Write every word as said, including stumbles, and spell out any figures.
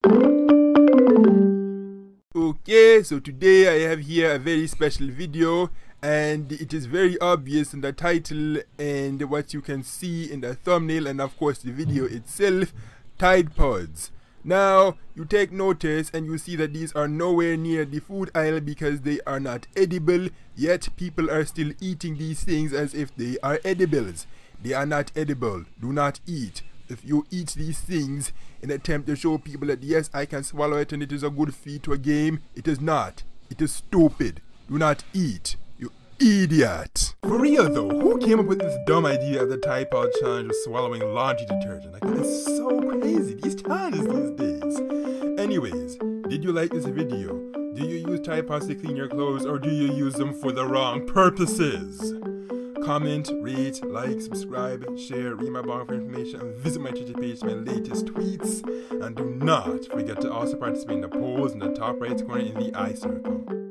Okay, so today I have here a very special video, and it is very obvious in the title and what you can see in the thumbnail and of course the video itself: Tide Pods. Now you take notice and you see that these are nowhere near the food aisle because they are not edible, yet people are still eating these things as if they are edibles. They are not edible. Do not eat. If you eat these things in an attempt to show people that yes, I can swallow it and it is a good feed to a game, it is not. It is stupid. Do not eat. You idiot. For real though, who came up with this dumb idea of the Tide Pod challenge of swallowing laundry detergent? Like, it's so crazy. These challenges these days. Anyways, did you like this video? Do you use Tide Pods to clean your clothes, or do you use them for the wrong purposes? Comment, rate, like, subscribe, share, read my blog for information, and visit my Twitter page for my latest tweets. And do not forget to also participate in the polls in the top right corner in the I circle.